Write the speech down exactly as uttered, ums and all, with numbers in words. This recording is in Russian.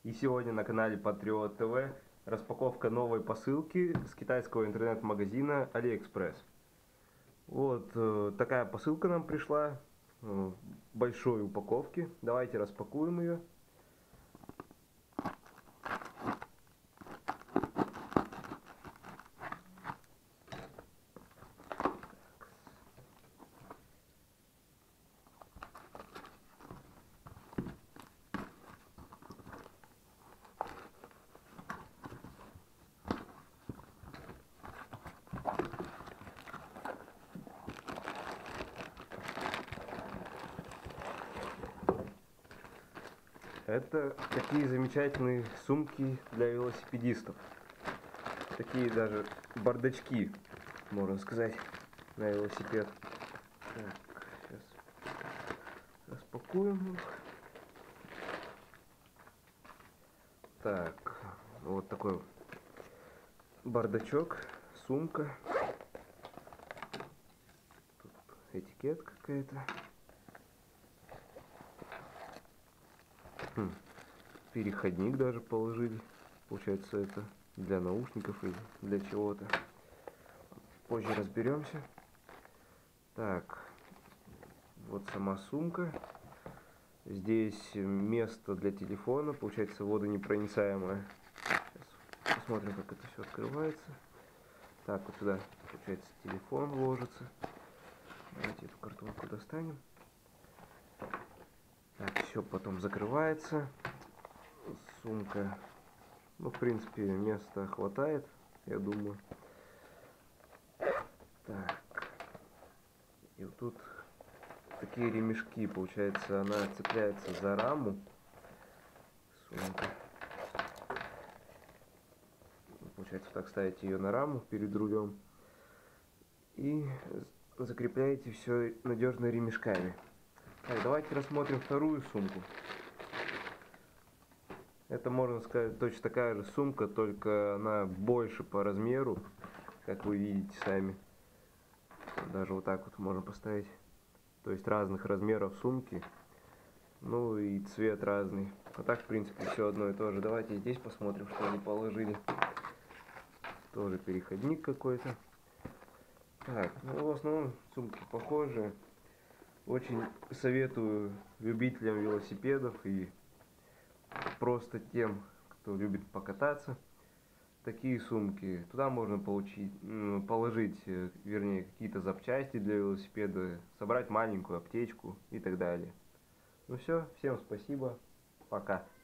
И сегодня на канале Patriot тэ вэ распаковка новой посылки с китайского интернет-магазина AliExpress. Вот э, такая посылка нам пришла э, в большой упаковке. Давайте распакуем ее. Это такие замечательные сумки для велосипедистов. Такие даже бардачки, можно сказать, на велосипед. Так, сейчас распакуем их. Так, вот такой бардачок, сумка. Тут этикетка какая-то. Хм. Переходник даже положили. Получается, это для наушников или для чего-то. Позже разберемся. Так, вот сама сумка. Здесь место для телефона, получается, водонепроницаемое. Сейчас посмотрим, как это все открывается. Так, вот сюда, получается, телефон ложится. Давайте эту картонку достанем. Так, все потом закрывается. Сумка, ну, в принципе, места хватает, я думаю. Так, и вот тут такие ремешки, получается, она цепляется за раму. Сумка. Получается, так ставите ее на раму перед рулем и закрепляете все надежно ремешками. Так, давайте рассмотрим вторую сумку. Это, можно сказать, точно такая же сумка, только она больше по размеру, как вы видите сами. Даже вот так вот можно поставить. То есть разных размеров сумки. Ну и цвет разный. А так, в принципе, все одно и то же. Давайте здесь посмотрим, что они положили. Тоже переходник какой-то. Так, ну в основном сумки похожие. Очень советую любителям велосипедов и просто тем, кто любит покататься, такие сумки. Туда можно получить, положить, вернее, какие-то запчасти для велосипеда, собрать маленькую аптечку и так далее. Ну все, всем спасибо, пока.